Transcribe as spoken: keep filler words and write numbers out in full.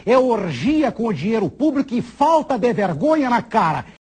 é orgia com o dinheiro público e falta de vergonha na cara.